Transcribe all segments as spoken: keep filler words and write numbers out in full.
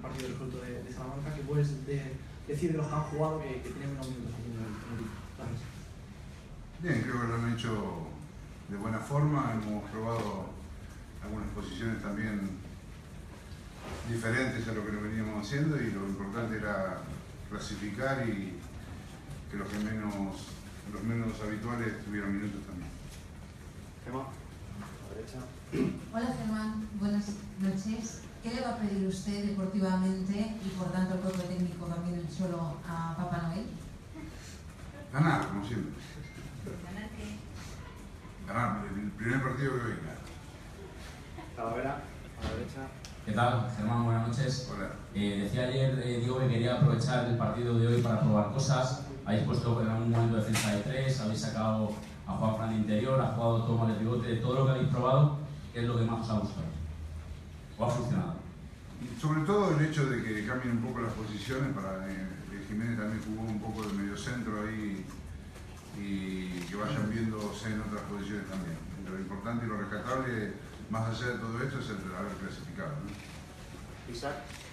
partido resuelto de, de Salamanca. ¿Qué puedes de, decir de los que han jugado que, que tienen menos minutos aquí en el, en el equipo? Gracias. Bien, creo que lo han hecho de buena forma. Hemos probado algunas posiciones también diferentes a lo que lo veníamos haciendo, y lo importante era clasificar y que los que menos, los menos habituales tuvieran minutos también. Gemma, a la derecha. Hola Germán, buenas noches. ¿Qué le va a pedir usted deportivamente y por tanto el cuerpo técnico también el solo a Papá Noel? Ganar, como siempre. ¿Ganar qué? Ganar el primer partido que venga. Talavera, a la derecha. ¿Qué tal, Germán? Buenas noches. Hola. Eh, decía ayer eh, Diego que quería aprovechar el partido de hoy para probar cosas. Habéis puesto en algún momento defensa de tres, habéis sacado a Juan Fran de interior, ha jugado Toma de pivote. De todo lo que habéis probado, ¿qué es lo que más os ha gustado? ¿O ha funcionado? Sobre todo el hecho de que cambien un poco las posiciones. Para eh, Jiménez también jugó un poco de mediocentro ahí, y que vayan viéndose en otras posiciones también. Lo importante y lo rescatable, más allá de todo esto, es el haber clasificado, ¿no? Isaac.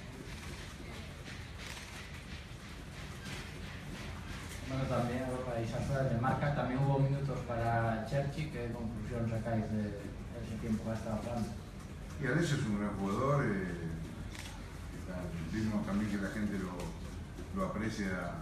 Bueno, también algo para Isaac de marca. También hubo minutos para Cherchi. ¿Qué conclusión sacáis de ese tiempo que ha estado jugando? Y Alessio es un gran jugador. Eh, vimos también que la gente lo, lo aprecia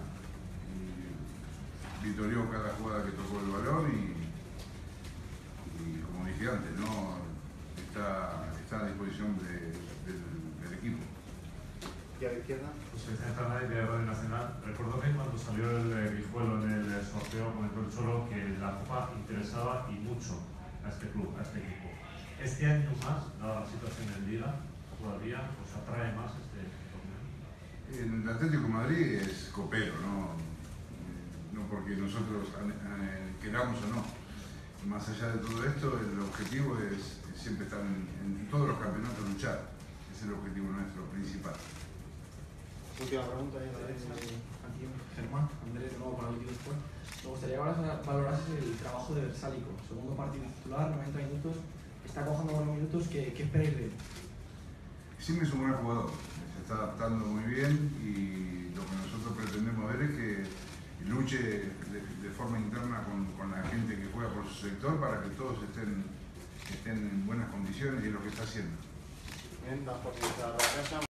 y vitorió cada jugada que tocó el balón, y, y como dije antes, ¿no? está, está a disposición de, del, del equipo. Y a la izquierda. Pues Vicente Fernández de Radio Nacional. Recuerdo que cuando salió el Guijuelo en el sorteo comentó el Cholo que la Copa interesaba y mucho a este club, a este equipo. Este año más, dada la situación en Liga, todavía os atrae más este torneo. El Atlético de Madrid es copero, ¿no? No porque nosotros queramos o no. Más allá de todo esto, el objetivo es siempre estar en, en todos los campeonatos, luchar. Ese es el objetivo nuestro principal. Última pregunta ahí a la derecha. Aquí Germán, Andrés, de nuevo para el Sport. Me gustaría que valorases el trabajo de Versálico. Segundo partido titular, noventa minutos. Está cojando buenos minutos. ¿Qué, qué esperáis de él? Simme es un buen jugador. Se está adaptando muy bien, y lo que nosotros pretendemos ver es que luche de, de forma interna con, con la gente que juega por su sector, para que todos estén, estén en buenas condiciones, y es lo que está haciendo. Bien, das por finalizada la casa.